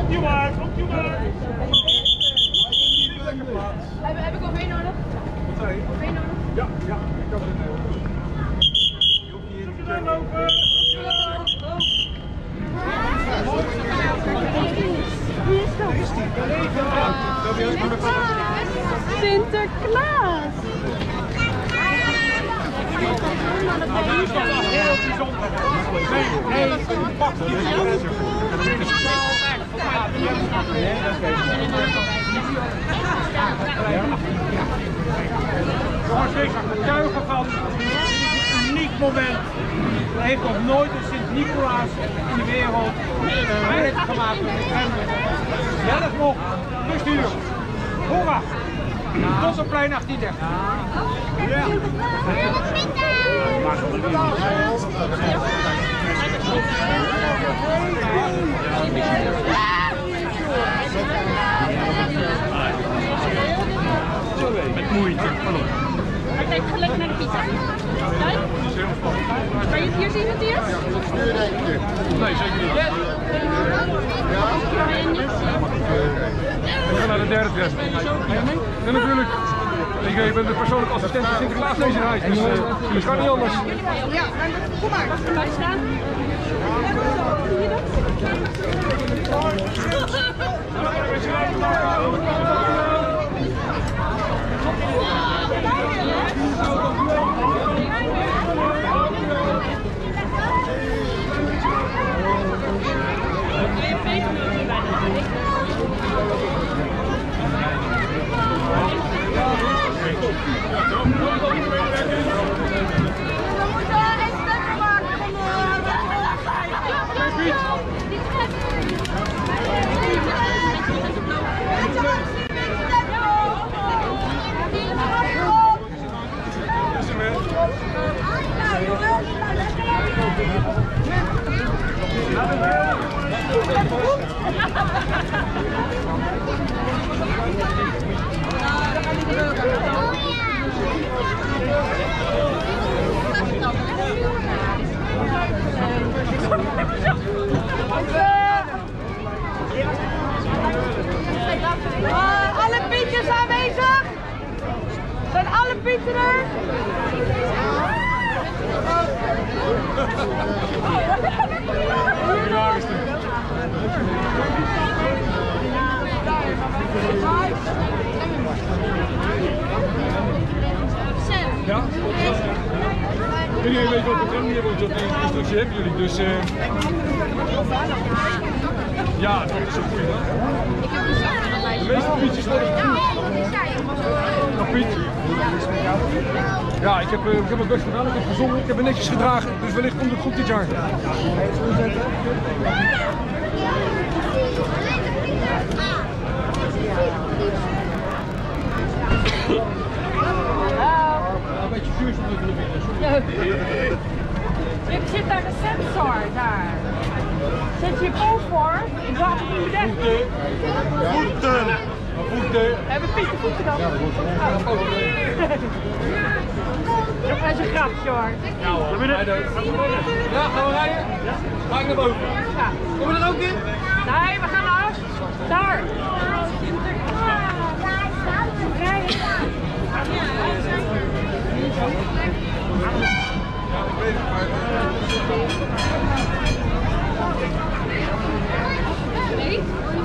Komt u maar, komt u maar. Heb ik OV nodig? Wat zei je? OV nodig? Ja, ja, ik kan het nemen. Je hoeft niet in te checken. Lopen. Wie is dat? Sinterklaas! Nou, is dat wel heel bijzonder. Nee, een pak die jongens, wees getuige van, dit is een uniek moment. Er heeft nog nooit een Sint-Nicolaas in de wereld werk gemaakt met de trenden. Zelf nog, bestuur. Hoera! Tot op plein 1830. Ja. Met moeite. Kijk, ga lekker naar de pizza. Kijk. Kan je het hier zien, Matthias? Nee, zeker niet. We gaan naar de derde dress. En natuurlijk, ik ben de persoonlijke assistent van Sinterklaas deze reis, dus het kan niet anders. Ja, kom maar. Wij staan. Alle Pietjes aanwezig? Zijn alle Pieten er? Ja? Jullie weten wat de trend hier wordt, dat instructie hebben jullie, dus ja, dat is een goeie. De meeste Pietjes worden goed. Nog Piet? Ja, ik heb mijn best gedaan, ik heb gezongen, ik heb me netjes gedragen, dus wellicht komt het goed dit jaar. Een beetje vuur van de binnen. Ik zit daar de sensor, daar. Zet je boven voor? Ik wacht op je bedekking. Voeten! Voeten! Hebben Pieten voeten dan? Ja, dat wordt dat is een grapje hoor. Ja hoor. Ja, gaan we rijden? Ja. Ga ik naar boven? Ja. Kom je er ook in? Nee, we gaan af. Daar. Nee?